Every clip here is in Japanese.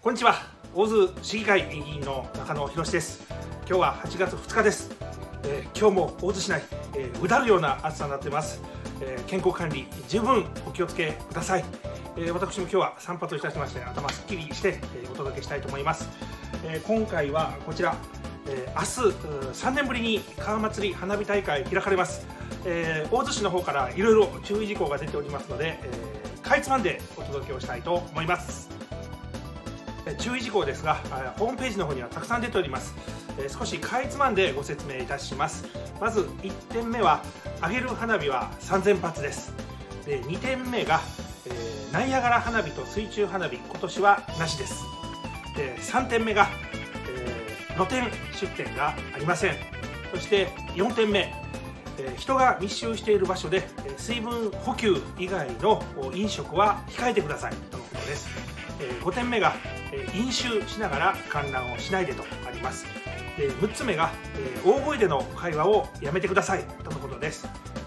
こんにちは。大津市議会議員の中野博です。今日は8月2日です。今日も大津市内、うだるような暑さになっています。健康管理十分お気をつけください。私も今日は散髪をいたしまして頭すっきりして、お届けしたいと思います。今回はこちら、明日3年ぶりに川祭り花火大会開かれます。大津市の方からいろいろ注意事項が出ておりますので、かいつまんでお届けをしたいと思います。注意事項ですが、ホームページの方にはたくさん出ております。少しかいつまんでご説明いたします。まず1点目は、上げる花火は3000発です。で2点目が、ナイアガラ花火と水中花火、今年はなしです。で3点目が、露店出店がありません。そして4点目、人が密集している場所で水分補給以外の飲食は控えてくださいとのことです。5点目が飲酒しながら観覧をしないでとあります。6つ目が大声での会話をやめてくださいとのことです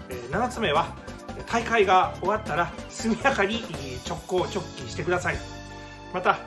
。7つ目は大会が終わったら速やかに直帰してください。また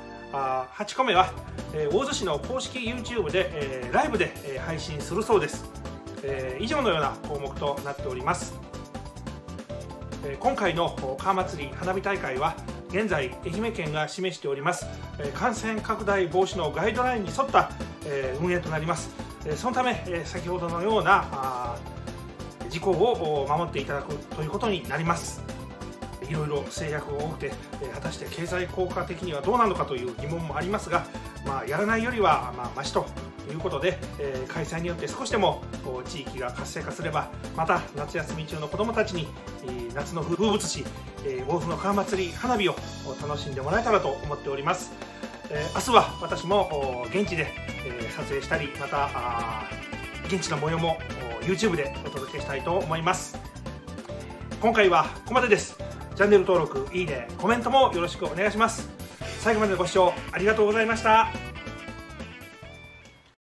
8個目は大津市の公式 YouTube でライブで配信するそうです。以上のような項目となっております。今回の川祭り花火大会は現在愛媛県が示しております感染拡大防止のガイドラインに沿った運営となります。そのため先ほどのような事項を守っていただくということになります。いろいろ制約が多くて果たして経済効果的にはどうなのかという疑問もありますが、やらないよりはマシということで、開催によって少しでも地域が活性化すれば、また夏休み中の子どもたちに夏の風物詩大津の川祭り花火を楽しんでもらえたらと思っております。明日は私も現地で撮影したり、また現地の模様も YouTube でお届けしたいと思います。今回はここまでです。チャンネル登録、いいね、コメントもよろしくお願いします。最後までご視聴ありがとうございました。